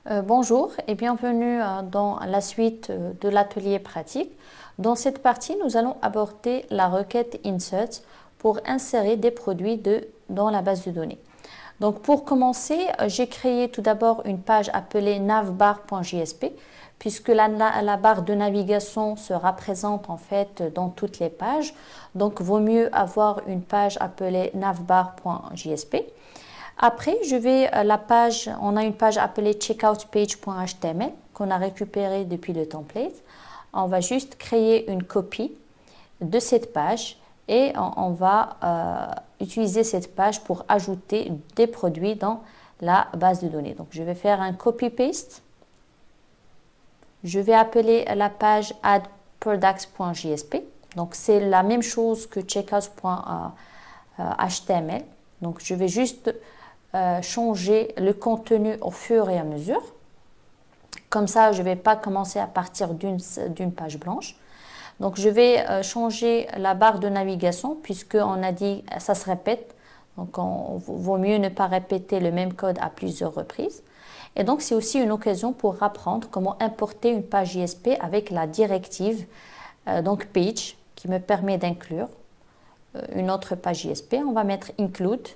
Bonjour et bienvenue dans la suite de l'atelier pratique. Dans cette partie, nous allons aborder la requête insert pour insérer des produits dans la base de données. Donc pour commencer, j'ai créé tout d'abord une page appelée navbar.jsp puisque la barre de navigation sera présente en fait dans toutes les pages. Donc vaut mieux avoir une page appelée navbar.jsp. Après, on a une page appelée checkoutpage.html qu'on a récupérée depuis le template. On va juste créer une copie de cette page et on va utiliser cette page pour ajouter des produits dans la base de données. Donc, je vais faire un copy-paste. Je vais appeler la page addproducts.jsp. Donc, c'est la même chose que checkout.html. Donc, je vais juste changer le contenu au fur et à mesure. Comme ça, je ne vais pas commencer à partir d'une page blanche. Donc, je vais changer la barre de navigation puisqu'on a dit ça se répète. Donc, vaut mieux ne pas répéter le même code à plusieurs reprises. Et donc, c'est aussi une occasion pour apprendre comment importer une page JSP avec la directive donc page qui me permet d'inclure une autre page JSP. On va mettre include.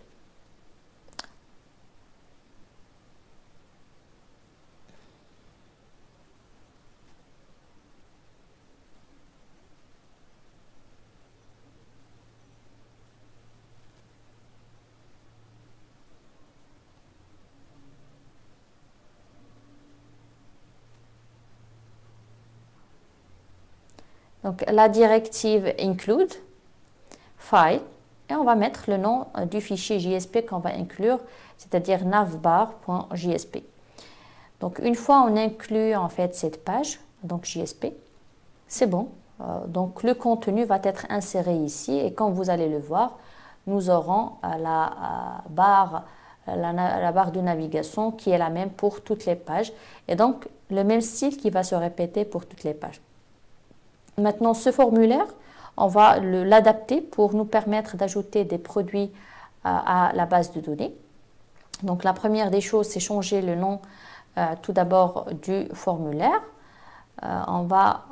Donc la directive include file et on va mettre le nom du fichier JSP qu'on va inclure, c'est-à-dire navbar.jsp. Donc une fois on inclut en fait cette page, donc JSP, c'est bon. Donc le contenu va être inséré ici et quand vous allez le voir, nous aurons la barre de navigation qui est la même pour toutes les pages et donc le même style qui va se répéter pour toutes les pages. Maintenant, ce formulaire, on va l'adapter pour nous permettre d'ajouter des produits à la base de données. Donc, la première des choses, c'est changer le nom tout d'abord du formulaire. On va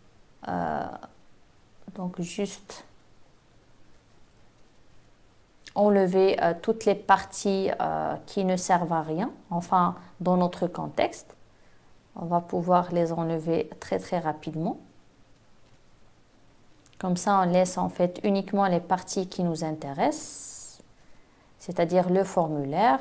donc juste enlever toutes les parties qui ne servent à rien, enfin dans notre contexte. On va pouvoir les enlever très très rapidement. Comme ça, on laisse en fait uniquement les parties qui nous intéressent, c'est-à-dire le formulaire.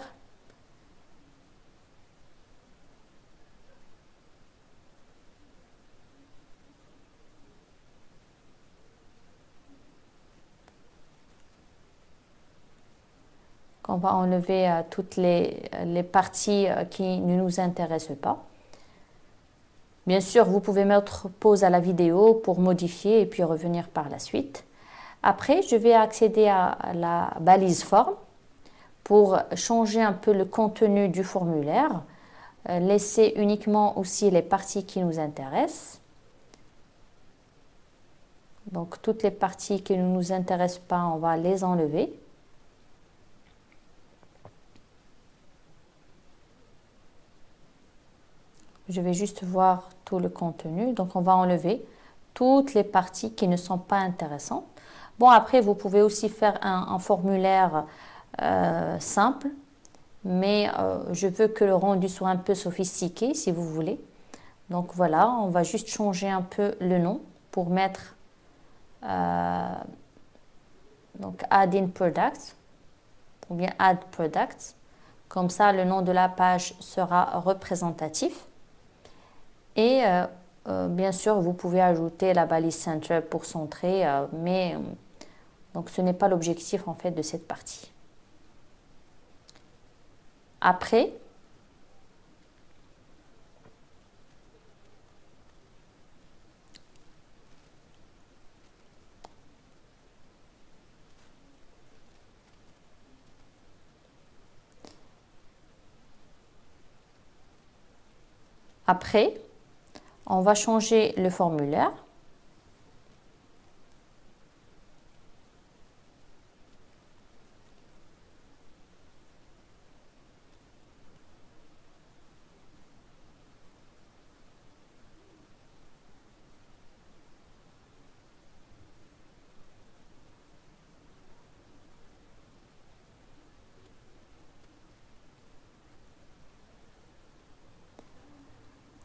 On va enlever toutes les parties qui ne nous intéressent pas. Bien sûr, vous pouvez mettre pause à la vidéo pour modifier et puis revenir par la suite. Après, je vais accéder à la balise forme pour changer un peu le contenu du formulaire, laisser uniquement aussi les parties qui nous intéressent. Donc, toutes les parties qui ne nous intéressent pas, on va les enlever. Je vais juste voir tout le contenu. Donc, on va enlever toutes les parties qui ne sont pas intéressantes. Bon, après, vous pouvez aussi faire un formulaire simple, mais je veux que le rendu soit un peu sophistiqué, si vous voulez. Donc, voilà, on va juste changer un peu le nom pour mettre donc Add in Products ou bien Add Products. Comme ça, le nom de la page sera représentatif. Et bien sûr, vous pouvez ajouter la balise center pour centrer, mais donc ce n'est pas l'objectif en fait de cette partie. Après, on va changer le formulaire.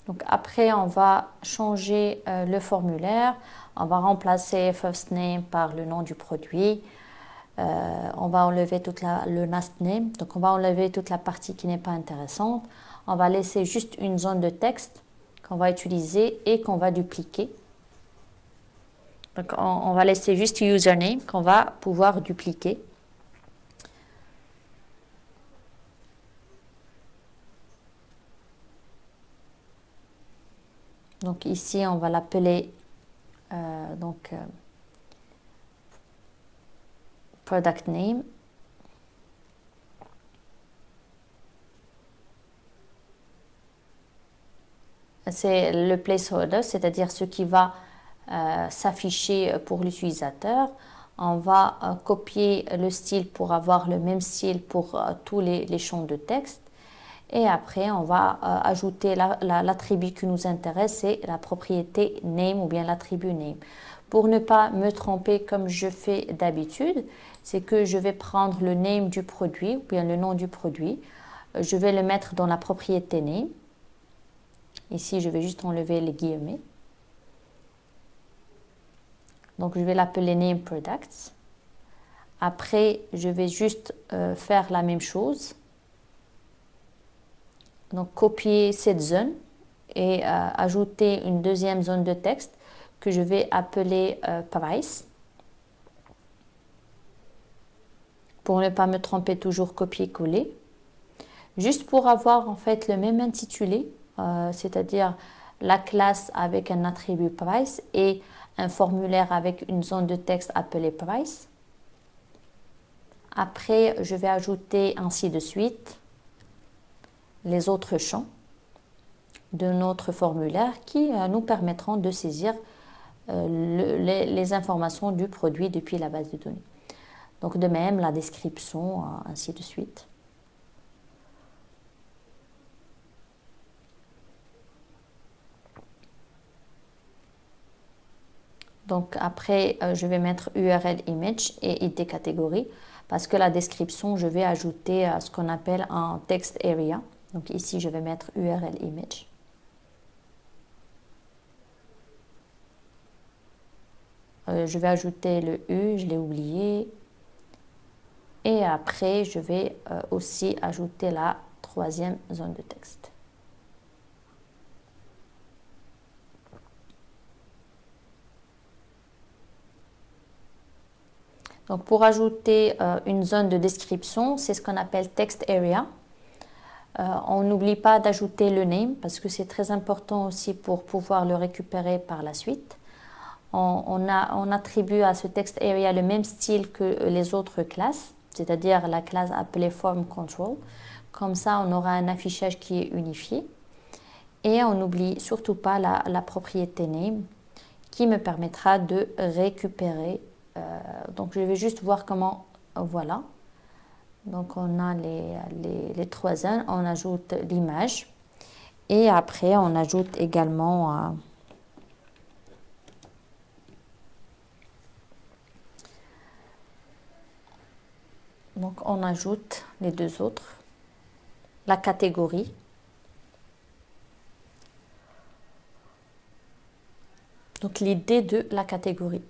Donc après, on va changer le formulaire. On va remplacer first name par le nom du produit. On va enlever le last name. Donc on va enlever toute la partie qui n'est pas intéressante. On va laisser juste une zone de texte qu'on va utiliser et qu'on va dupliquer. Donc on va laisser juste username qu'on va pouvoir dupliquer. Donc ici, on va l'appeler product name. C'est le placeholder, c'est-à-dire ce qui va s'afficher pour l'utilisateur. On va copier le style pour avoir le même style pour tous les champs de texte. Et après, on va ajouter l'attribut qui nous intéresse, c'est la propriété name ou bien l'attribut name. Pour ne pas me tromper comme je fais d'habitude, c'est que je vais prendre le name du produit ou bien le nom du produit. Je vais le mettre dans la propriété name. Ici, je vais juste enlever les guillemets. Donc, je vais l'appeler name products. Après, je vais juste faire la même chose. Donc, copier cette zone et ajouter une deuxième zone de texte que je vais appeler price. Pour ne pas me tromper, toujours copier-coller. Juste pour avoir en fait le même intitulé, c'est-à-dire la classe avec un attribut price et un formulaire avec une zone de texte appelée price. Après, je vais ajouter ainsi de suite les autres champs de notre formulaire qui nous permettront de saisir les informations du produit depuis la base de données. Donc de même, la description, ainsi de suite. Donc après, je vais mettre URL image et ID catégorie parce que la description, je vais ajouter ce qu'on appelle un text area. Donc ici, je vais mettre URL image. Je vais ajouter le U, je l'ai oublié. Et après, je vais aussi ajouter la troisième zone de texte. Donc pour ajouter une zone de description, c'est ce qu'on appelle text area. On n'oublie pas d'ajouter le name parce que c'est très important aussi pour pouvoir le récupérer par la suite. On attribue à ce text area le même style que les autres classes, c'est-à-dire la classe appelée form control. Comme ça, on aura un affichage qui est unifié. Et on n'oublie surtout pas la propriété name qui me permettra de récupérer. Donc je vais juste voir comment, voilà. Donc on a les trois zones, on ajoute l'image et après on ajoute également donc on ajoute les deux autres, la catégorie. Donc l'idée de la catégorie.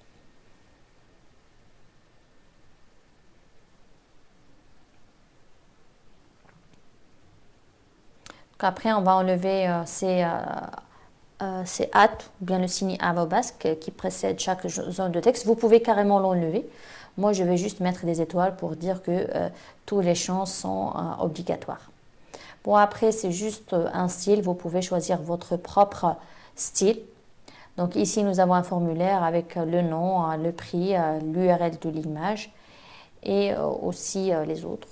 Après, on va enlever ces at ou bien le signe arrobasque qui précède chaque zone de texte. Vous pouvez carrément l'enlever. Moi, je vais juste mettre des étoiles pour dire que tous les champs sont obligatoires. Bon, après, c'est juste un style. Vous pouvez choisir votre propre style. Donc ici, nous avons un formulaire avec le nom, le prix, l'URL de l'image et aussi les autres.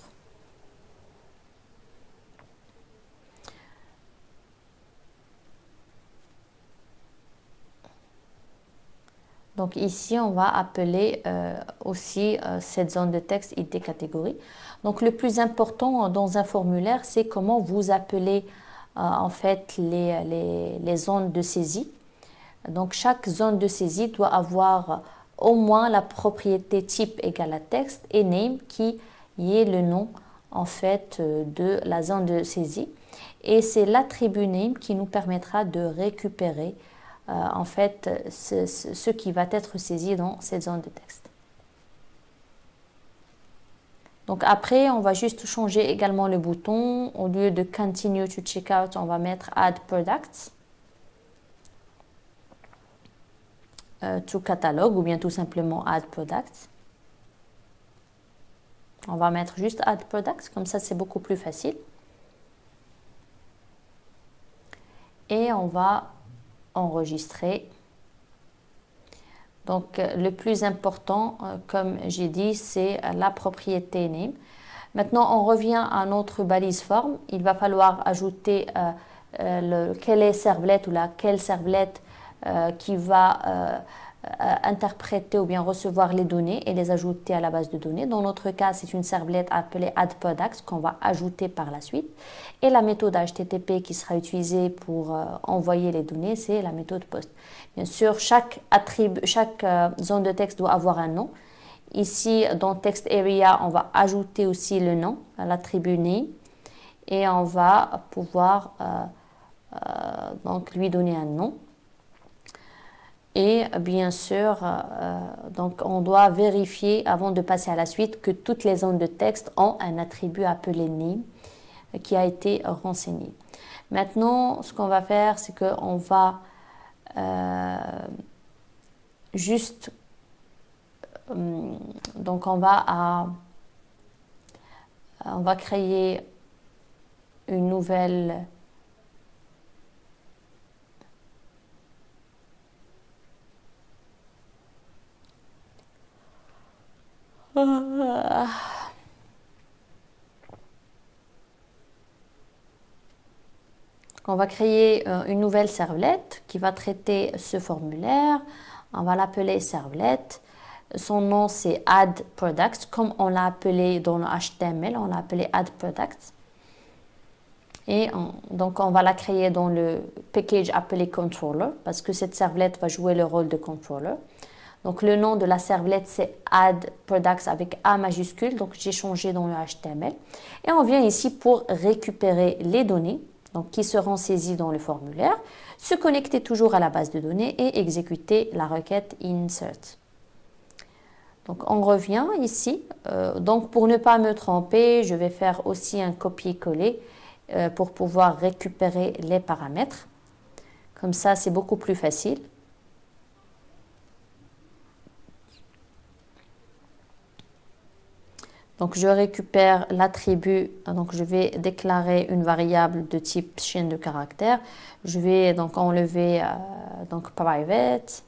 Donc ici, on va appeler aussi cette zone de texte ID catégorie. Donc le plus important dans un formulaire, c'est comment vous appelez en fait les zones de saisie. Donc chaque zone de saisie doit avoir au moins la propriété type égale à texte et name qui est le nom en fait de la zone de saisie. Et c'est l'attribut name qui nous permettra de récupérer en fait ce qui va être saisi dans cette zone de texte. Donc après, on va juste changer également le bouton. Au lieu de Continue to Checkout, on va mettre Add Products to Catalogue ou bien tout simplement Add Products. On va mettre juste Add Products, comme ça c'est beaucoup plus facile. Et on va enregistrer. Donc le plus important, comme j'ai dit, c'est la propriété name. Maintenant, on revient à notre balise forme. Il va falloir ajouter quelle est servlet ou quelle servlet qui va interpréter ou bien recevoir les données et les ajouter à la base de données. Dans notre cas, c'est une servlette appelée addProducts qu'on va ajouter par la suite. Et la méthode HTTP qui sera utilisée pour envoyer les données, c'est la méthode POST. Bien sûr, chaque zone de texte doit avoir un nom. Ici, dans Text Area, on va ajouter aussi le nom, l'attribut name, et on va pouvoir donc lui donner un nom. Et bien sûr, donc on doit vérifier avant de passer à la suite que toutes les zones de texte ont un attribut appelé name qui a été renseigné. Maintenant, ce qu'on va faire, c'est qu'on va juste, donc on va créer une nouvelle on va créer une nouvelle servlette qui va traiter ce formulaire. On va l'appeler servlette. Son nom c'est addProducts, comme on l'a appelé dans le HTML, on l'a appelé addProducts. Et donc on va la créer dans le package appelé controller, parce que cette servlette va jouer le rôle de controller. Donc le nom de la servlette c'est addProducts avec A majuscule, donc j'ai changé dans le HTML. Et on vient ici pour récupérer les données, donc qui seront saisies dans le formulaire, se connecter toujours à la base de données et exécuter la requête insert. Donc on revient ici, donc pour ne pas me tromper, je vais faire aussi un copier-coller pour pouvoir récupérer les paramètres. Comme ça c'est beaucoup plus facile. Donc je récupère l'attribut, donc je vais déclarer une variable de type chaîne de caractères. Je vais donc enlever donc private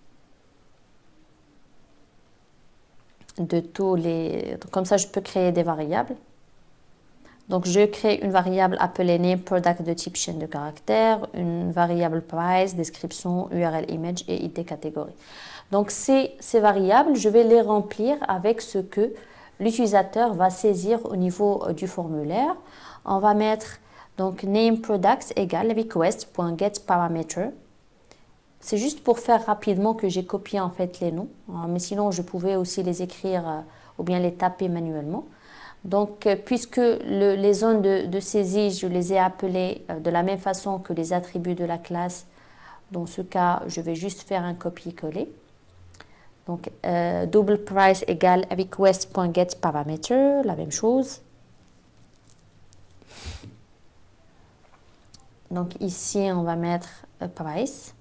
de tous les, comme ça je peux créer des variables. Donc je crée une variable appelée nameProduct de type chaîne de caractères, une variable price, description, URL image et ID catégorie. Donc ces variables, je vais les remplir avec ce que l'utilisateur va saisir au niveau du formulaire. On va mettre donc nameProducts égale request.getParameter. C'est juste pour faire rapidement que j'ai copié en fait les noms, mais sinon je pouvais aussi les écrire ou bien les taper manuellement. Donc puisque les zones de saisie, je les ai appelées de la même façon que les attributs de la classe, dans ce cas je vais juste faire un copier-coller. Donc, double price égale request.getParameter, la même chose. Donc, ici, on va mettre price.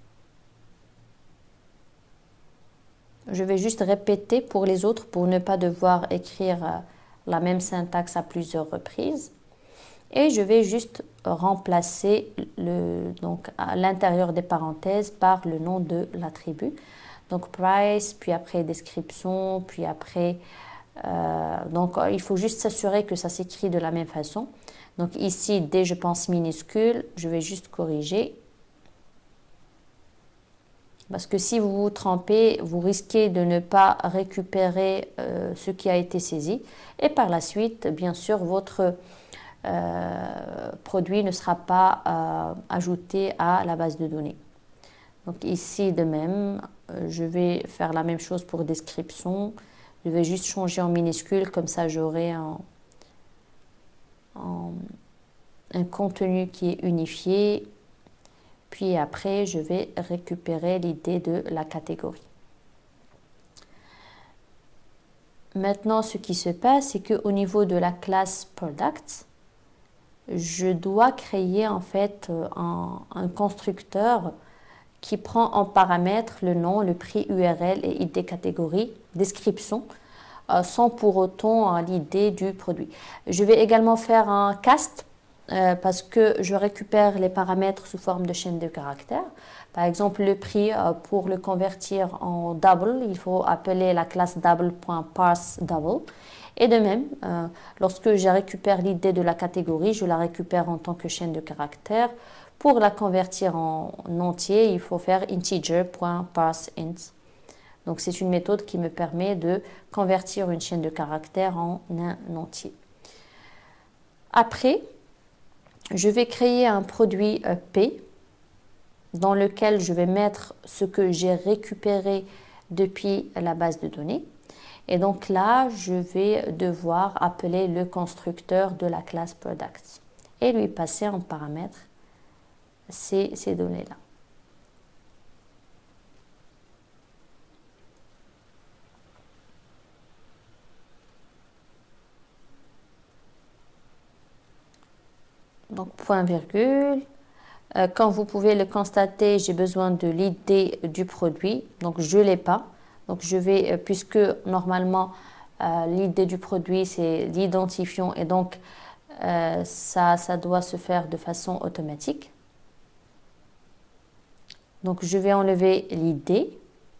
Je vais juste répéter pour les autres pour ne pas devoir écrire la même syntaxe à plusieurs reprises. Et je vais juste remplacer donc, à l'intérieur des parenthèses par le nom de l'attribut. Donc price, puis après description, puis après, donc il faut juste s'assurer que ça s'écrit de la même façon. Donc ici, dès je pense minuscule, je vais juste corriger. Parce que si vous vous trompez, vous risquez de ne pas récupérer ce qui a été saisi. Et par la suite, bien sûr, votre produit ne sera pas ajouté à la base de données. Donc ici de même, je vais faire la même chose pour description. Je vais juste changer en minuscule, comme ça j'aurai un contenu qui est unifié. Puis après, je vais récupérer l'idée de la catégorie. Maintenant, ce qui se passe, c'est qu'au niveau de la classe Product, je dois créer en fait un constructeur qui prend en paramètre le nom, le prix URL et ID catégorie, description, sans pour autant l'idée du produit. Je vais également faire un cast parce que je récupère les paramètres sous forme de chaîne de caractères. Par exemple, le prix, pour le convertir en double, il faut appeler la classe double.parseDouble. Et de même, lorsque je récupère l'idée de la catégorie, je la récupère en tant que chaîne de caractères. Pour la convertir en entier, il faut faire integer.parseInt. Donc, c'est une méthode qui me permet de convertir une chaîne de caractères en un entier. Après, je vais créer un produit P dans lequel je vais mettre ce que j'ai récupéré depuis la base de données. Et donc là, je vais devoir appeler le constructeur de la classe Product et lui passer en paramètre ces données-là. Donc, point virgule. Comme vous pouvez le constater, j'ai besoin de l'idée du produit. Donc, je ne l'ai pas. Donc, je vais, puisque normalement, l'idée du produit, c'est l'identifiant. Et donc, ça doit se faire de façon automatique. Donc, je vais enlever l'idée.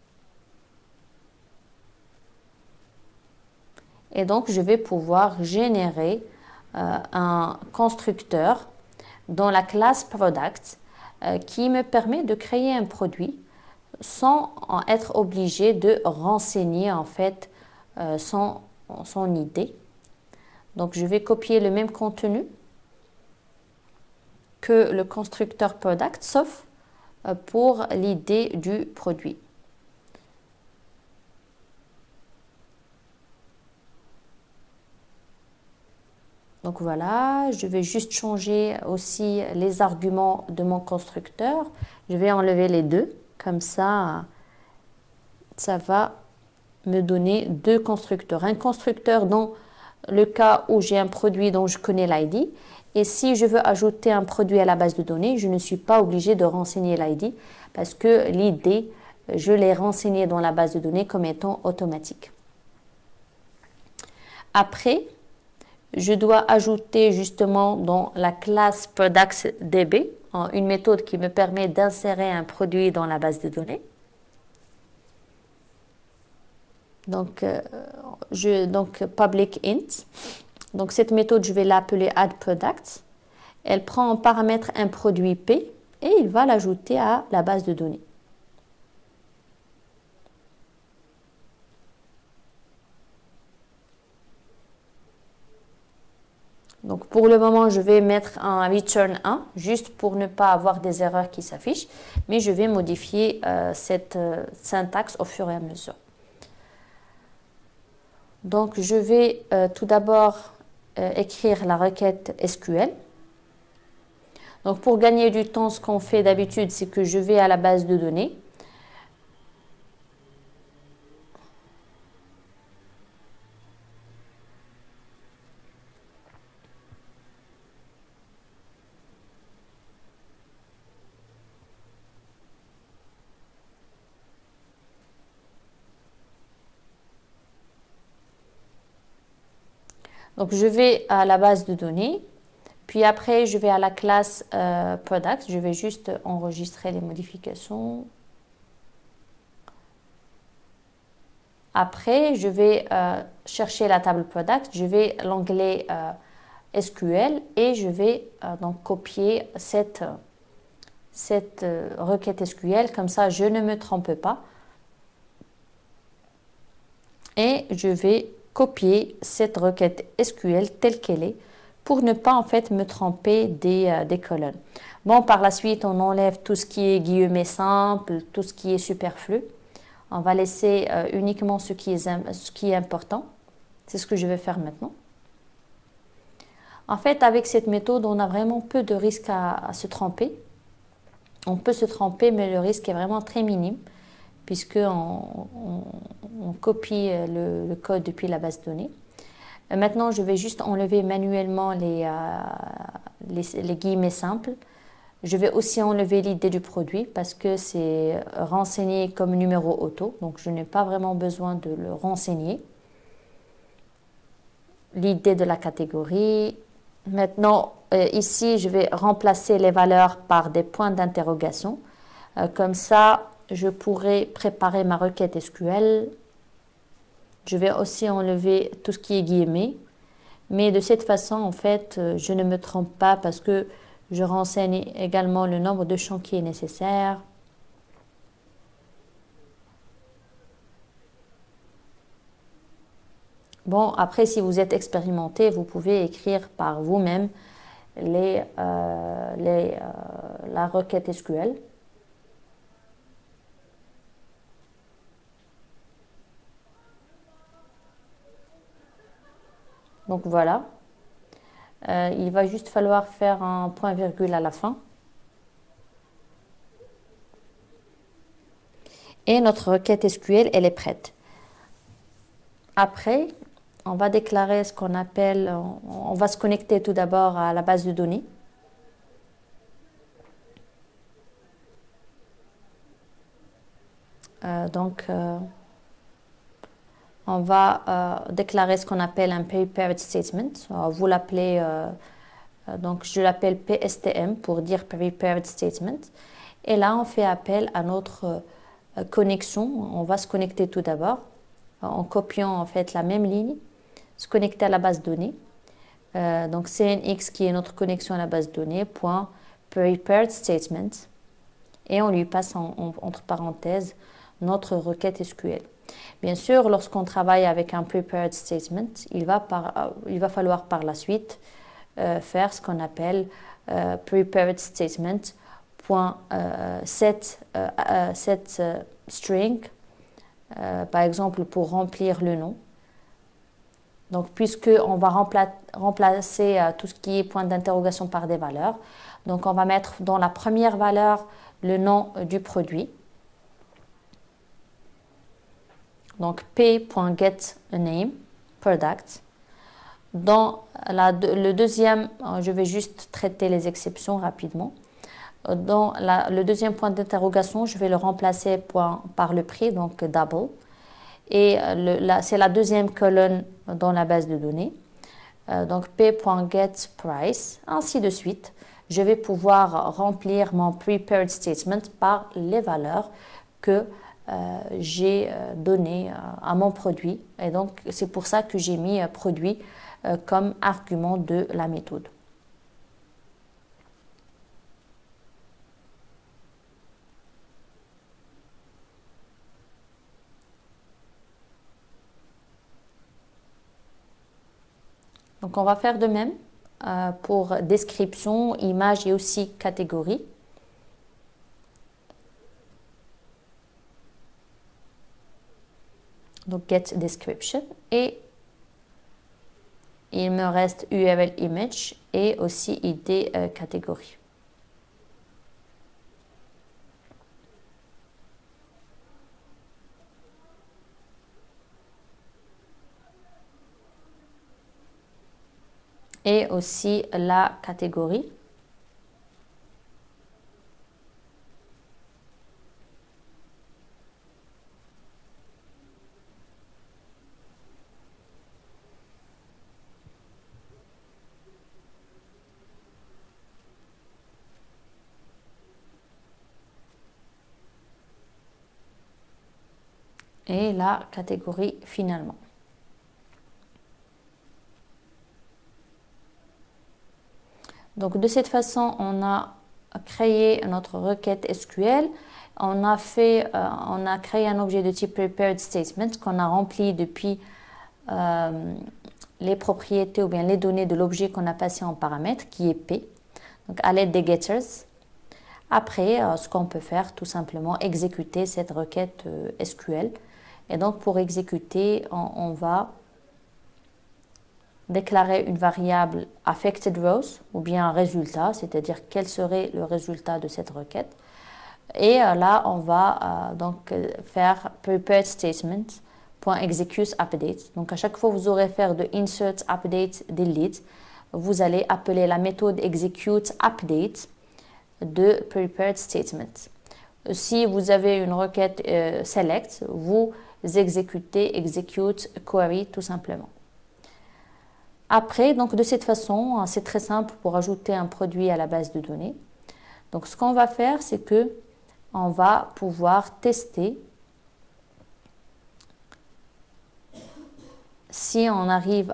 Et donc, je vais pouvoir générer un constructeur dans la classe Product qui me permet de créer un produit sans être obligé de renseigner en fait son idée. Donc, je vais copier le même contenu que le constructeur Product, sauf pour l'idée du produit. Donc voilà, je vais juste changer aussi les arguments de mon constructeur. Je vais enlever les deux, comme ça va me donner deux constructeurs. Un constructeur dans le cas où j'ai un produit dont je connais l'ID. Et si je veux ajouter un produit à la base de données, je ne suis pas obligée de renseigner l'ID parce que l'idée, je l'ai renseignée dans la base de données comme étant automatique. Après, je dois ajouter justement dans la classe ProductDB une méthode qui me permet d'insérer un produit dans la base de données. Donc, public int. Donc, cette méthode, je vais l'appeler addProduct. Elle prend en paramètre un produit P et il va l'ajouter à la base de données. Donc, pour le moment, je vais mettre un return 1, juste pour ne pas avoir des erreurs qui s'affichent. Mais je vais modifier cette syntaxe au fur et à mesure. Donc, je vais tout d'abord écrire la requête SQL. Donc, pour gagner du temps, ce qu'on fait d'habitude, c'est que je vais à la base de données. Donc, je vais à la base de données, puis après, je vais à la classe Product. Je vais juste enregistrer les modifications. Après, je vais chercher la table Product, je vais l'onglet SQL et je vais donc copier cette requête SQL. Comme ça, je ne me trompe pas. Et je vais copier cette requête SQL telle qu'elle est pour ne pas en fait me tromper des colonnes. Bon, par la suite, on enlève tout ce qui est guillemets simples, tout ce qui est superflu. On va laisser uniquement ce qui est important. C'est ce que je vais faire maintenant. En fait, avec cette méthode, on a vraiment peu de risques à se tromper. On peut se tromper, mais le risque est vraiment très minime, puisqu'on on copie le code depuis la base de données. Maintenant, je vais juste enlever manuellement les guillemets simples. Je vais aussi enlever l'idée du produit parce que c'est renseigné comme numéro auto, donc je n'ai pas vraiment besoin de le renseigner. L'idée de la catégorie. Maintenant, ici, je vais remplacer les valeurs par des points d'interrogation. Comme ça, je pourrai préparer ma requête SQL. Je vais aussi enlever tout ce qui est guillemets. Mais de cette façon, en fait, je ne me trompe pas parce que je renseigne également le nombre de champs qui est nécessaire. Bon, après, si vous êtes expérimenté, vous pouvez écrire par vous-même la requête SQL. Donc voilà. Il va juste falloir faire un point-virgule à la fin. Et notre requête SQL, elle est prête. Après, on va déclarer ce qu'on appelle, on va se connecter tout d'abord à la base de données. On va déclarer ce qu'on appelle un prepared statement. Vous l'appelez, donc je l'appelle PSTM pour dire prepared statement. Et là, on fait appel à notre connexion. On va se connecter tout d'abord en copiant en fait la même ligne, se connecter à la base de données. Donc CNX qui est notre connexion à la base de données, point prepared statement. Et on lui passe entre parenthèses notre requête SQL. Bien sûr, lorsqu'on travaille avec un prepared statement, il va falloir par la suite faire ce qu'on appelle prepared statement set string, par exemple pour remplir le nom. Donc, puisqu'on va remplacer tout ce qui est point d'interrogation par des valeurs, donc on va mettre dans la première valeur le nom du produit. Donc p.getName, product. Dans le deuxième, je vais juste traiter les exceptions rapidement. Dans le deuxième point d'interrogation, je vais le remplacer par le prix, donc double. Et c'est la deuxième colonne dans la base de données. Donc p.getPrice, ainsi de suite. Je vais pouvoir remplir mon prepared statement par les valeurs que j'ai données à mon produit. Et donc, c'est pour ça que j'ai mis produit comme argument de la méthode. Donc, on va faire de même pour description, image et aussi catégorie. Donc, get description. Et il me reste URL image et aussi ID catégorie. Et aussi la catégorie. Et la catégorie finalement. Donc de cette façon, on a créé notre requête SQL. On a créé un objet de type prepared statement qu'on a rempli depuis les propriétés ou bien les données de l'objet qu'on a passé en paramètre qui est P. Donc à l'aide des getters. Après, ce qu'on peut faire, tout simplement, exécuter cette requête SQL. Et donc pour exécuter, on va déclarer une variable affected rows ou bien un résultat, c'est-à-dire quel serait le résultat de cette requête. Et là, on va donc faire prepared statement .execute update. Donc à chaque fois que vous aurez faire de insert update delete, vous allez appeler la méthode execute update de prepared statement. Si vous avez une requête select, vous exécutez execute query tout simplement. Après, donc de cette façon, c'est très simple pour ajouter un produit à la base de données. Donc ce qu'on va faire, c'est que on va pouvoir tester si on arrive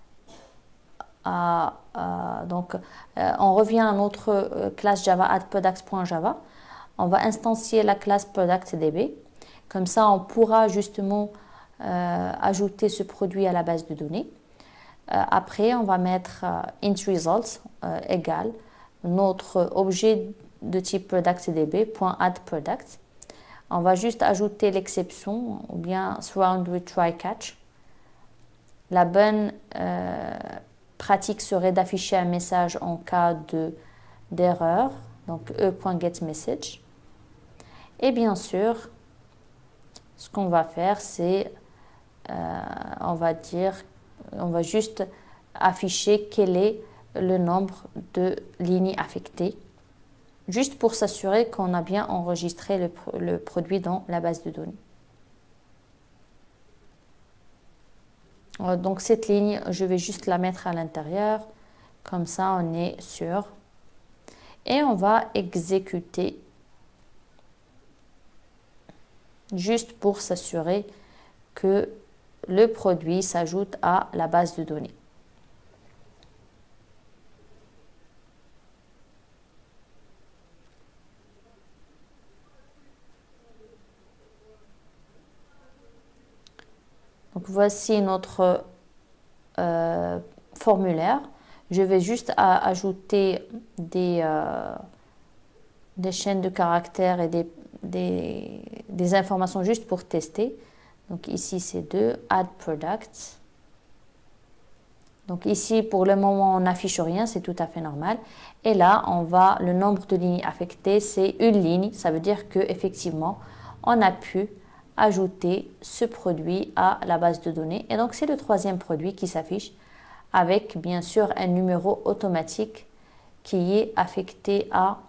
donc on revient à notre classe Java addProducts.java. On va instancier la classe ProductDB. Comme ça, on pourra justement ajouter ce produit à la base de données. Après, on va mettre intResult égale notre objet de type ProductDB.addProduct. On va juste ajouter l'exception ou bien surround with try catch. La bonne pratique serait d'afficher un message en cas d'erreur, donc e.getMessage. Et bien sûr, ce qu'on va faire, c'est on va juste afficher quel est le nombre de lignes affectées, juste pour s'assurer qu'on a bien enregistré le produit dans la base de données. Donc cette ligne, je vais juste la mettre à l'intérieur, comme ça on est sûr. Et on va exécuter, juste pour s'assurer que le produit s'ajoute à la base de données. Donc voici notre formulaire. Je vais juste ajouter des chaînes de caractères et des informations juste pour tester. Donc ici c'est 2, add product. Donc ici pour le moment on n'affiche rien, c'est tout à fait normal. Et là le nombre de lignes affectées c'est une ligne, ça veut dire que effectivement on a pu ajouter ce produit à la base de données. Et donc c'est le troisième produit qui s'affiche avec bien sûr un numéro automatique qui est affecté à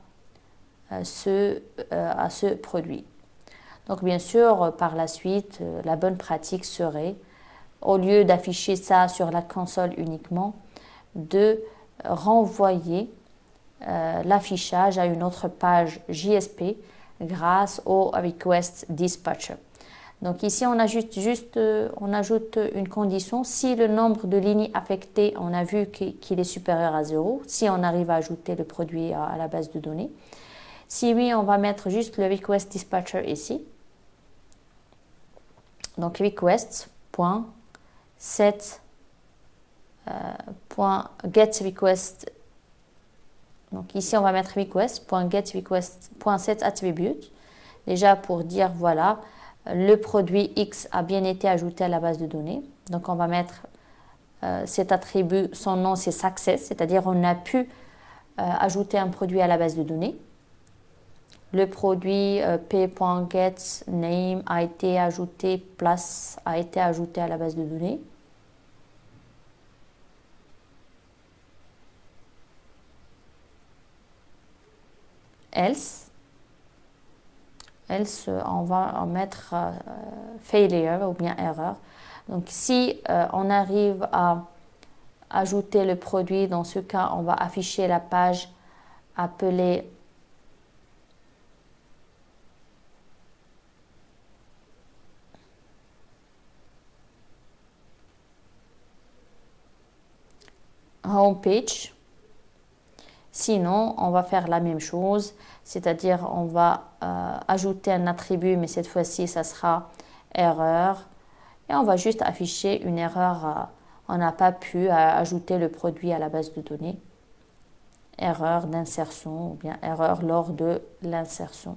ce produit. Donc bien sûr, par la suite, la bonne pratique serait, au lieu d'afficher ça sur la console uniquement, de renvoyer l'affichage à une autre page JSP grâce au request dispatcher. Donc ici, on ajoute une condition. Si le nombre de lignes affectées, on a vu qu'il est supérieur à 0, si on arrive à ajouter le produit à la base de données. Si oui, on va mettre juste le request dispatcher ici. Donc request.set .getRequest. Donc ici, on va mettre request.getRequest.set attribute. Déjà pour dire, voilà, le produit X a bien été ajouté à la base de données. Donc on va mettre cet attribut, son nom c'est success, c'est-à-dire on a pu ajouter un produit à la base de données. Le produit p.getName a été ajouté, plus a été ajouté à la base de données. Else, on va en mettre failure ou bien erreur. Donc si on arrive à ajouter le produit, dans ce cas, on va afficher la page appelée homepage. Sinon, on va faire la même chose, c'est-à-dire on va ajouter un attribut, mais cette fois-ci, ça sera erreur. Et on va juste afficher une erreur. On n'a pas pu ajouter le produit à la base de données. Erreur d'insertion ou bien erreur lors de l'insertion.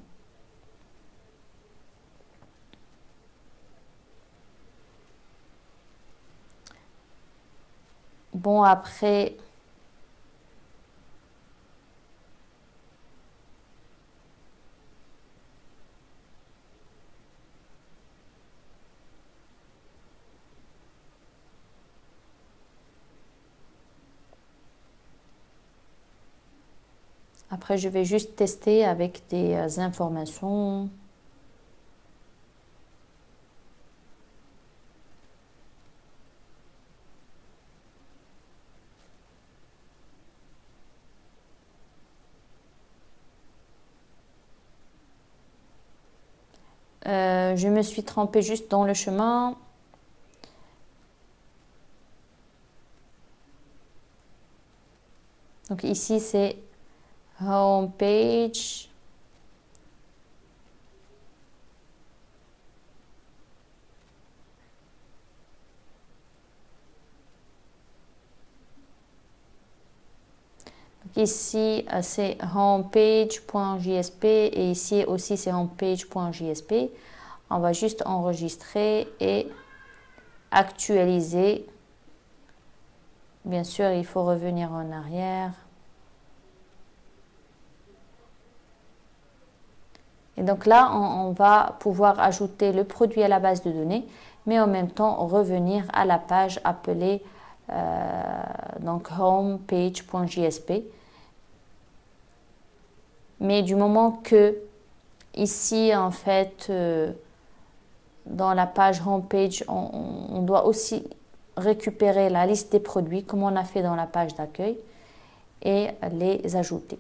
Bon, après, je vais juste tester avec des informations. Je me suis trompée juste dans le chemin. Donc ici, c'est Home page. Donc ici, c'est homepage.jsp et ici aussi, c'est homepage.jsp. On va juste enregistrer et actualiser. Bien sûr, il faut revenir en arrière. Et donc là, on va pouvoir ajouter le produit à la base de données, mais en même temps revenir à la page appelée donc homepage.jsp. Mais du moment que ici, en fait, dans la page homepage, on doit aussi récupérer la liste des produits comme on a fait dans la page d'accueil et les ajouter.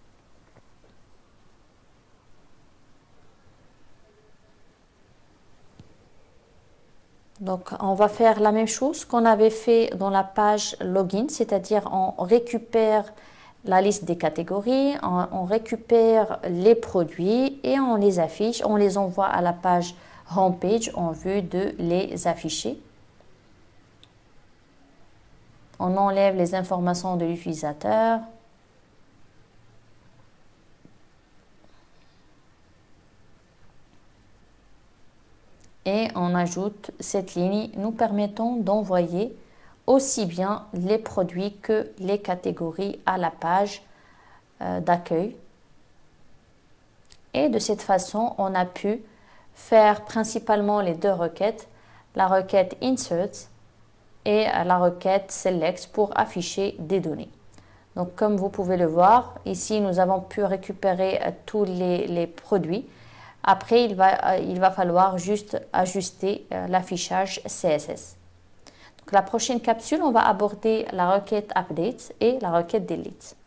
Donc, on va faire la même chose qu'on avait fait dans la page login, c'est-à-dire on récupère la liste des catégories, on récupère les produits et on les affiche, on les envoie à la page homepage en vue de les afficher. On enlève les informations de l'utilisateur. Et on ajoute cette ligne nous permettant d'envoyer aussi bien les produits que les catégories à la page d'accueil. Et de cette façon, on a pu faire principalement les deux requêtes, la requête insert et la requête select pour afficher des données. Donc comme vous pouvez le voir, ici nous avons pu récupérer tous les produits. Après, il va falloir juste ajuster l'affichage CSS. Donc, la prochaine capsule, on va aborder la requête update et la requête delete.